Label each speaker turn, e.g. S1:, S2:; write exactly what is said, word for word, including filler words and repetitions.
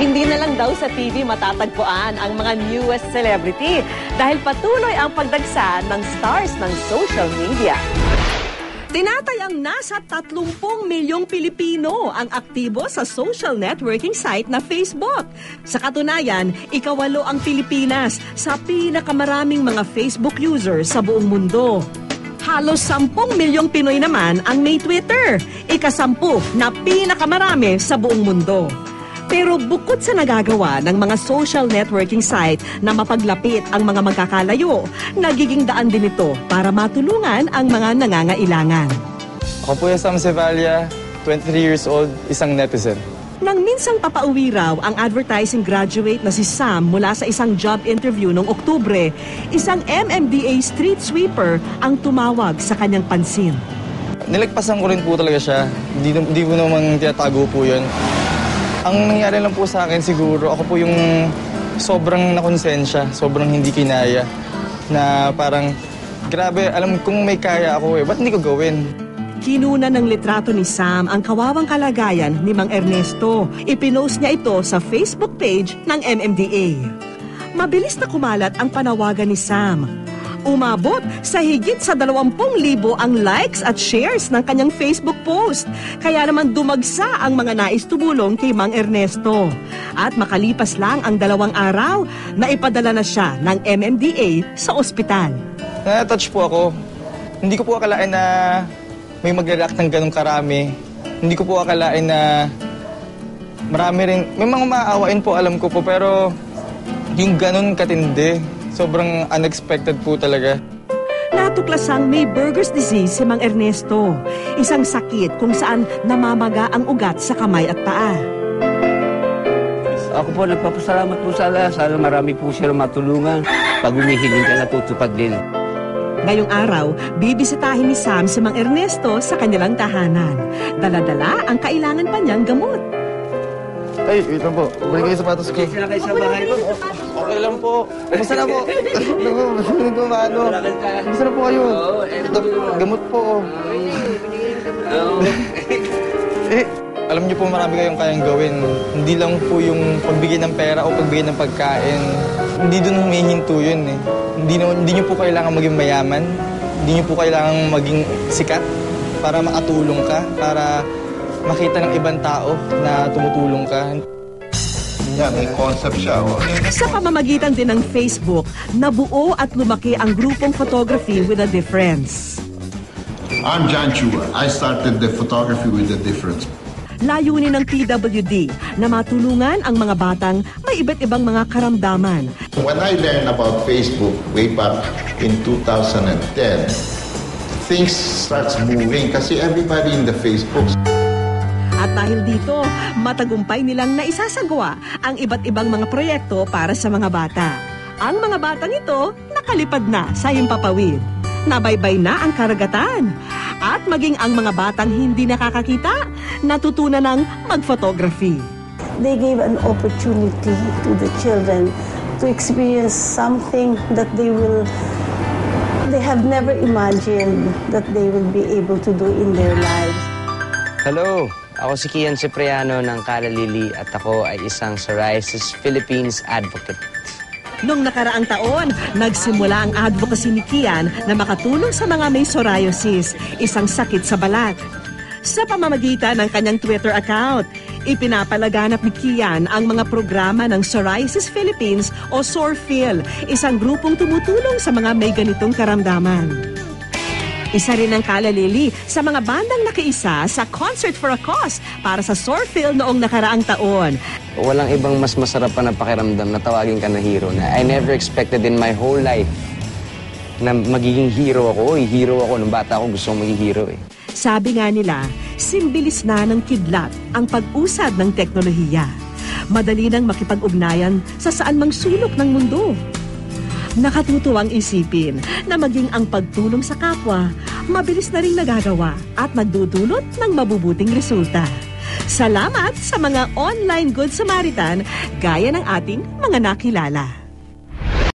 S1: Hindi na lang daw sa T V matatagpuan ang mga newest celebrity dahil patuloy ang pagdagsa ng stars ng social media. Tinatayang nasa tatlumpung milyong Pilipino ang aktibo sa social networking site na Facebook. Sa katunayan, ikawalo ang Pilipinas sa pinakamaraming mga Facebook users sa buong mundo. Halos sampung milyong Pinoy naman ang may Twitter, ikasampu na pinakamarami sa buong mundo. Pero bukod sa nagagawa ng mga social networking site na mapaglapit ang mga magkakalayo, nagiging daan din ito para matulungan ang mga nangangailangan.
S2: Ako po yung Sam Sevilla, twenty-three years old, isang netizen.
S1: Nang minsang papauwi raw ang advertising graduate na si Sam mula sa isang job interview noong Oktubre, isang M M D A street sweeper ang tumawag sa kanyang pansin.
S2: Nilagpasan ko rin po talaga siya. Hindi, hindi po naman tinatago po yun. Ang nangyari lang po sa akin siguro, ako po yung sobrang nakonsensya, sobrang hindi kinaya. Na parang, grabe, alam kung may kaya ako eh, ba't hindi ko gawin?
S1: Kinuna ng litrato ni Sam ang kawawang kalagayan ni Mang Ernesto. Ipinost niya ito sa Facebook page ng M M D A. Mabilis na kumalat ang panawagan ni Sam. Umabot sa higit sa dalawampung libo ang likes at shares ng kanyang Facebook post. Kaya naman dumagsa ang mga nais tumulong kay Mang Ernesto. At makalipas lang ang dalawang araw, naipadala na siya ng M M D A sa ospital.
S2: Na-touch po ako. Hindi ko po akalain na may mag-react ng ganong karami. Hindi ko po akalain na marami rin. May mga maaawain po, alam ko po, pero yung ganon katindi. Sobrang unexpected po talaga.
S1: Natuklasang may Buerger's disease si Mang Ernesto. Isang sakit kung saan namamaga ang ugat sa kamay at paa.
S3: Ako po nagpapasalamat po sa Allah. Sana marami po siya matulungan. Pag humihiling ka, natutupad din.
S1: Ngayong araw, bibisitahin ni Sam si Mang Ernesto sa kanilang tahanan. Dala-dala ang kailangan pa niyang gamot.
S2: Ay, wait lang po. Balik kayo sapatos ko.
S3: Sila kayo sa bahay ko.
S2: Okay lang po. Kumusta na po? Ano po, maano? Kumusta na po kayo? Ito, gamot po. Eh, alam niyo po marami kayong kayang gawin. Hindi lang po yung pagbigay ng pera o pagbigay ng pagkain. Hindi doon humihinto yun eh. Hindi, hindi niyo po kailangan maging mayaman. Hindi niyo po kailangan maging sikat para makatulong ka, para makita ng ibang tao na tumutulong ka.
S4: Yeah, may concept siya. Oh.
S1: Sa pamamagitan din ng Facebook, nabuo at lumaki ang grupong Photography with a Difference.
S4: I'm John Chua. I started the Photography with a Difference.
S1: Layunin ng P W D na matulungan ang mga batang may iba't ibang mga karamdaman.
S4: When I learned about Facebook way back in two thousand ten, things starts moving kasi everybody in the Facebook.
S1: At dahil dito, matagumpay nilang naisasagawa ang iba't ibang mga proyekto para sa mga bata. Ang mga batang ito nakalipad na sa himpapawid. Nabaybay na ang karagatan. At maging ang mga batang hindi nakakakita, natutunan ng mag-photography.
S5: They gave an opportunity to the children to experience something that they will, they have never imagined that they will be able to do in their lives.
S3: Hello, ako si Kian Cipriano ng Kalalili at ako ay isang Psoriasis Philippines advocate.
S1: Noong nakaraang taon, nagsimula ang advocacy ni Kian na makatulong sa mga may psoriasis, isang sakit sa balat. Sa pamamagitan ng kanyang Twitter account, ipinapalaganap ni Kian ang mga programa ng Psoriasis Philippines o SORPHIL, isang grupong tumutulong sa mga may ganitong karamdaman. Isa rin ang Kalalili sa mga bandang nakiisa sa Concert for a Cause para sa SORPHIL noong nakaraang taon.
S3: Walang ibang mas masarap pa na pakiramdam na tawagin ka na hero na I never expected in my whole life na magiging hero ako. Oy, hero ako. Nung bata ako gusto kong maging hero eh.
S1: Sabi nga nila, simbilis na ng kidlat ang pag-usad ng teknolohiya. Madali nang makipag-ugnayan sa saan mang sulok ng mundo. Nakatutuwang isipin na maging ang pagtulong sa kapwa, mabilis na rin nagagawa at nagdudulot ng mabubuting resulta. Salamat sa mga online Good Samaritan gaya ng ating mga nakilala.